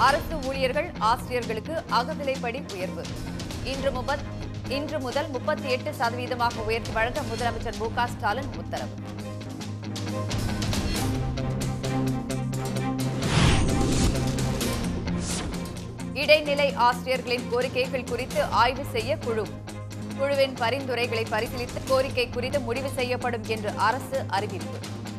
அரசு ஊழியர்கள் ஆசிரியர்களுக்கு அகவிலைப்படி உயர்வு இன்று முதல் 38% உயர்த்தி வழங்க முதலமைச்சர் மு.க. ஸ்டாலின் உத்தரவு. இடைநிலை ஆசிரியர்களின் கோரிக்கைகள் குறித்து ஆய்வு செய்ய குழுவின் பரிந்துரைகளை பரிசீலித்து கோரிக்கை குறித்து முடிவு செய்யப்படும் என்று அரசு அறிவிப்பு.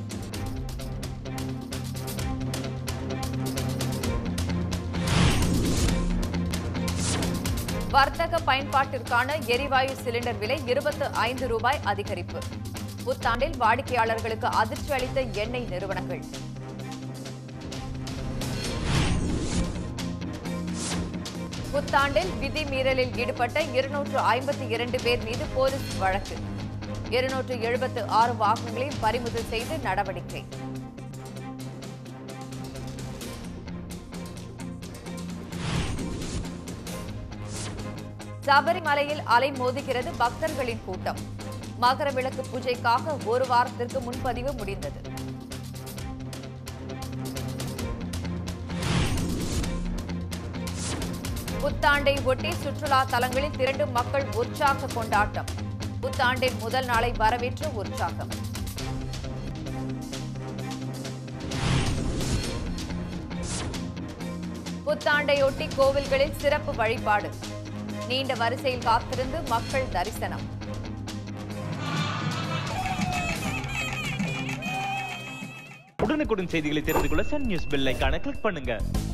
வர்த்தக பயன்பாட்டிற்கான எரிவாயு சிலிண்டர் விலை ₹25 அதிகரிப்பு. புத்தாண்டில் வாடிக்கையாளர்களுக்கு அதிர்ச்சி அளித்த எண்ணெய் நிறுவனங்கள். புத்தாண்டில் விதிமீறலில் ஈடுபட்ட 252 பேர் மீது போலீஸ் வழக்கு. 276 வாகனங்களையும் பறிமுதல் செய்து நடவடிக்கை. சபரிமலையில் அலைமோதுகிறது பக்தர்களின் கூட்டம். மகர விளக்கு பூஜைக்காக ஒரு வாரத்திற்கு முன்பதிவு முடிந்தது. புத்தாண்டை ஒட்டி சுற்றுலா தலங்களில் திரண்டும் மக்கள் உற்சாக கொண்டாட்டம். புத்தாண்டின் முதல் நாளை வரவேற்று உற்சாகம். புத்தாண்டையொட்டி கோவில்களில் சிறப்பு வழிபாடு. நீண்ட வரிசையில் காத்திருந்து மக்கள் தரிசனம். உடனுக்குடன் செய்திகளை தெரிந்து கொள்ள சன் நியூஸ் பெல் ஐகானை கிளிக் பண்ணுங்க.